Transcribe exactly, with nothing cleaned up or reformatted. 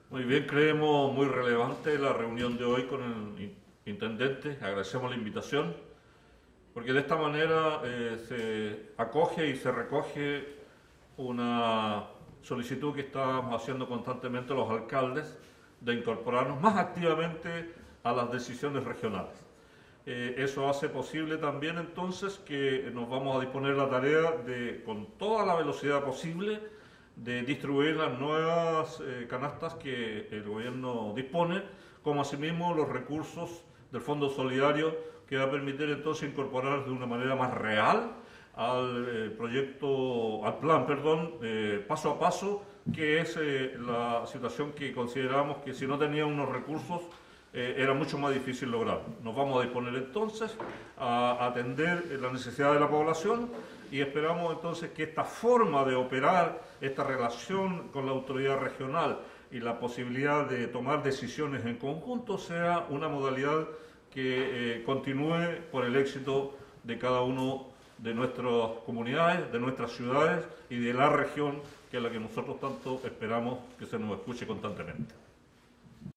Muy bien, creemos muy relevante la reunión de hoy con el intendente. Agradecemos la invitación, porque de esta manera eh, se acoge y se recoge una solicitud que estamos haciendo constantemente los alcaldes de incorporarnos más activamente a las decisiones regionales. Eh, eso hace posible también entonces que nos vamos a disponer la tarea de, con toda la velocidad posible, de distribuir las nuevas eh, canastas que el gobierno dispone, como asimismo los recursos del Fondo Solidario, que va a permitir entonces incorporar de una manera más real al eh, proyecto, al plan, perdón, eh, paso a paso, que es eh, la situación que consideramos que si no tenía unos recursos eh, era mucho más difícil lograr. Nos vamos a disponer entonces a atender la necesidad de la población y esperamos entonces que esta forma de operar, esta relación con la autoridad regional y la posibilidad de tomar decisiones en conjunto sea una modalidad que eh, continúe por el éxito de cada uno de nuestras comunidades, de nuestras ciudades y de la región, que es la que nosotros tanto esperamos que se nos escuche constantemente.